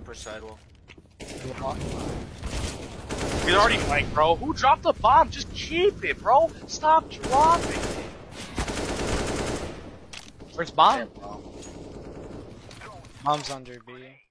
push sidewall. He's already flanked, bro. Who dropped the bomb? Just keep it, bro. Stop dropping it. Where's bomb? Yeah, bro. Bomb's under B.